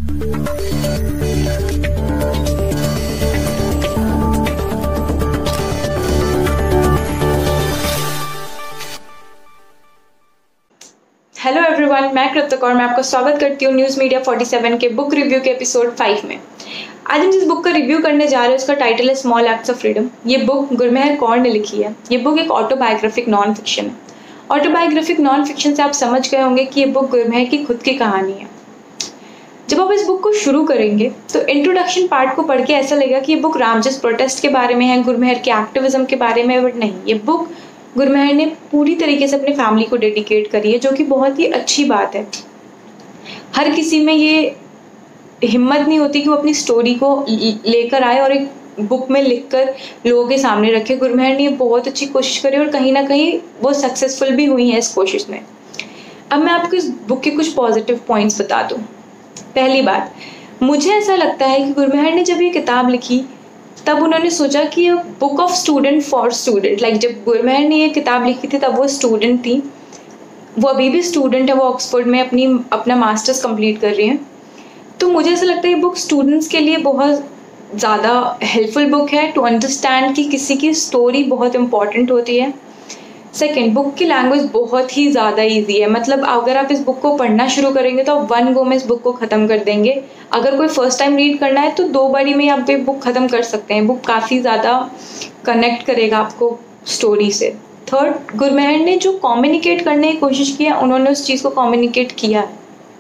Hello everyone, मैं कृतिक और मैं आपका स्वागत करती हूँ न्यूज़ मीडिया 47 के बुक रिव्यू के एपिसोड 5 में। आज हम जिस बुक का रिव्यू करने जा रहे हैं उसका टाइटल है स्मॉल एक्ट्स ऑफ फ्रीडम। ये बुक गुरमेहर कौर ने लिखी है। ये बुक एक ऑटोबायोग्राफिक नॉन फिक्शन है। ऑटोबायोग्राफिक नॉन फिक्शन से आप समझ गए होंगे कि ये बुक गुरमेहर की खुद की कहानी है। जब आप इस बुक को शुरू करेंगे तो इंट्रोडक्शन पार्ट को पढ़ के ऐसा लगेगा कि ये बुक रामजस प्रोटेस्ट के बारे में है, गुरमेहर के एक्टिविज्म के बारे में, बट नहीं, ये बुक गुरमेहर ने पूरी तरीके से अपने फैमिली को डेडिकेट करी है, जो कि बहुत ही अच्छी बात है। हर किसी में ये हिम्मत नहीं होती कि वो अपनी स्टोरी को लेकर आए और एक बुक में लिखकर लोगों के सामने रखे। गुरमेहर ने ये बहुत अच्छी कोशिश करी और कहीं ना कहीं वो सक्सेसफुल भी हुई है इस कोशिश में। अब मैं आपको इस बुक के कुछ पॉजिटिव पॉइंट्स बता दूं। पहली बात, मुझे ऐसा लगता है कि गुरमेहर ने जब ये किताब लिखी तब उन्होंने सोचा कि book of student for student. Like जब गुरमेहर ने ये किताब लिखी थी तब वो स्टूडेंट थी, वो अभी भी स्टूडेंट है, वो ऑक्सफोर्ड में अपना मास्टर्स कंप्लीट कर रही हैं। तो मुझे ऐसा लगता है ये बुक स्टूडेंट्स के लिए बहुत ज़्यादा हेल्पफुल बुक है टू अंडरस्टैंड कि किसी की स्टोरी बहुत इंपॉर्टेंट होती है। सेकेंड, बुक की लैंग्वेज बहुत ही ज़्यादा ईजी है। मतलब अगर आप इस बुक को पढ़ना शुरू करेंगे तो आप वन गो में इस बुक को ख़त्म कर देंगे। अगर कोई फर्स्ट टाइम रीड करना है तो 2 बारी में आप ये बुक ख़त्म कर सकते हैं। बुक काफ़ी ज़्यादा कनेक्ट करेगा आपको स्टोरी से। थर्ड, गुरमेहर ने जो कम्युनिकेट करने की कोशिश की है उन्होंने उस चीज़ को कम्युनिकेट किया है।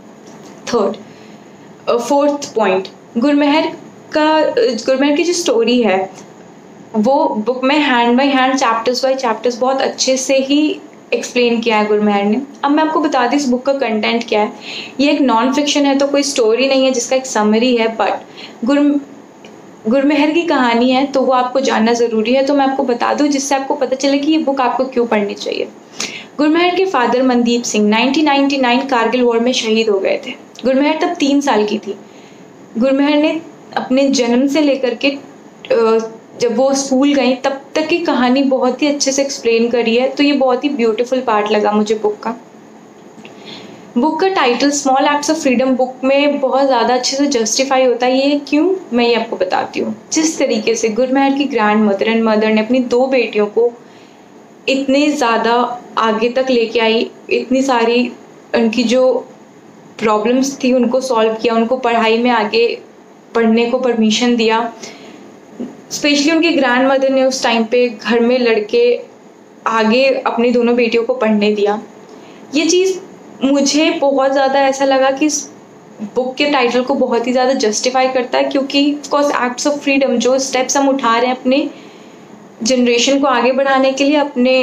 फोर्थ पॉइंट, गुरमेहर की जो स्टोरी है वो बुक में hand by hand, chapters by chapters बहुत अच्छे से ही एक्सप्लेन किया है गुरमेहर ने। अब मैं आपको बता दी इस बुक का कंटेंट क्या है। ये एक नॉन फिक्शन है तो कोई स्टोरी नहीं है जिसका एक समरी है, बट गुरमेहर की कहानी है तो वो आपको जानना ज़रूरी है। तो मैं आपको बता दूं जिससे आपको पता चले कि ये बुक आपको क्यों पढ़नी चाहिए। गुरमेहर के फादर मनदीप सिंह 1999 कारगिल वॉर में शहीद हो गए थे। गुरमेहर तब 3 साल की थी। गुरमेहर ने अपने जन्म से लेकर के जब वो स्कूल गई तब तक की कहानी बहुत ही अच्छे से एक्सप्लेन करी है। तो ये बहुत ही ब्यूटीफुल पार्ट लगा मुझे बुक का। बुक का title small acts of freedom book में बहुत ज़्यादा अच्छे से जस्टिफाई होता है। ये क्यों, मैं ये आपको बताती हूँ। जिस तरीके से गुरमेहर की ग्रैंड मदर एंड मदर ने अपनी 2 बेटियों को इतने ज़्यादा आगे तक लेके आई, इतनी सारी उनकी जो प्रॉब्लम्स थी उनको सॉल्व किया, उनको पढ़ाई में आगे पढ़ने को परमिशन दिया। स्पेशली उनकी ग्रैंड मदर ने उस टाइम पे घर में लड़के आगे अपनी दोनों बेटियों को पढ़ने दिया। ये चीज़ मुझे बहुत ज़्यादा ऐसा लगा कि इस बुक के टाइटल को बहुत ही ज़्यादा जस्टिफाई करता है, क्योंकि ऑफकोर्स एक्ट्स ऑफ फ्रीडम, जो स्टेप्स हम उठा रहे हैं अपने जनरेशन को आगे बढ़ाने के लिए, अपने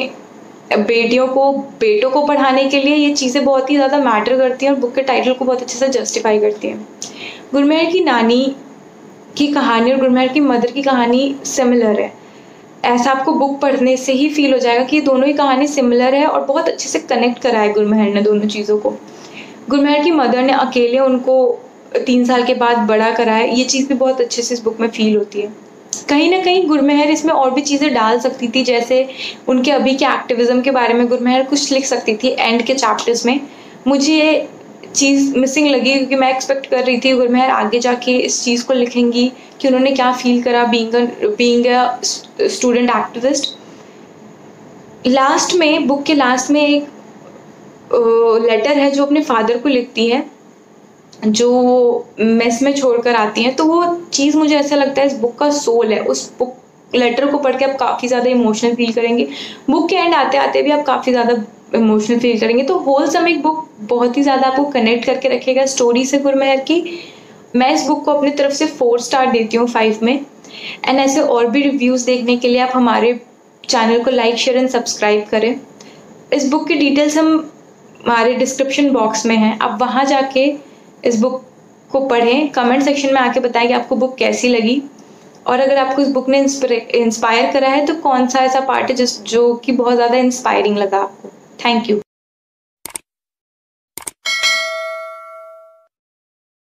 बेटों को पढ़ाने के लिए, ये चीज़ें बहुत ही ज़्यादा मैटर करती हैं और बुक के टाइटल को बहुत अच्छे से जस्टिफाई करती हैं। गुरमेहर की नानी की कहानी और गुरमेहर की मदर की कहानी सिमिलर है। ऐसा आपको बुक पढ़ने से ही फील हो जाएगा कि दोनों ही कहानी सिमिलर है और बहुत अच्छे से कनेक्ट करा है गुरमेहर ने दोनों चीज़ों को। गुरमेहर की मदर ने अकेले उनको 3 साल के बाद बड़ा करा है, ये चीज़ भी बहुत अच्छे से इस बुक में फील होती है। कहीं ना कहीं गुरमेहर इसमें और भी चीज़ें डाल सकती थी, जैसे उनके अभी के एक्टिविज्म के बारे में गुरमेहर कुछ लिख सकती थी एंड के चैप्टर्स में। मुझे ये चीज़ मिसिंग लगी क्योंकि मैं एक्सपेक्ट कर रही थी गुरमेहर आगे जाके इस चीज़ को लिखेंगी कि उन्होंने क्या फील करा being a student activist. Last में, बुक के लास्ट में एक लेटर है जो अपने फादर को लिखती है, जो मेस में छोड़कर आती हैं। तो वो चीज़ मुझे ऐसा लगता है इस बुक का सोल है। उस बुक लेटर को पढ़ के आप काफ़ी ज़्यादा इमोशनल फील करेंगे। बुक के एंड आते आते भी आप काफ़ी ज़्यादा इमोशनल फील करेंगे। तो होलसम एक बुक बहुत ही ज़्यादा आपको कनेक्ट करके रखेगा स्टोरी से गुरमेहर की। मैं इस बुक को अपनी तरफ से 4 स्टार देती हूँ 5 में। एंड ऐसे और भी रिव्यूज़ देखने के लिए आप हमारे चैनल को लाइक, शेयर एंड सब्सक्राइब करें। इस बुक की डिटेल्स हमारे डिस्क्रिप्शन बॉक्स में हैं, आप वहाँ जाके इस बुक को पढ़ें। कमेंट सेक्शन में आके बताएं कि आपको बुक कैसी लगी, और अगर आपको इस बुक ने इंस्पायर करा है तो कौन सा ऐसा पार्ट है जो कि बहुत ज़्यादा इंस्पायरिंग लगा आपको। Thank you.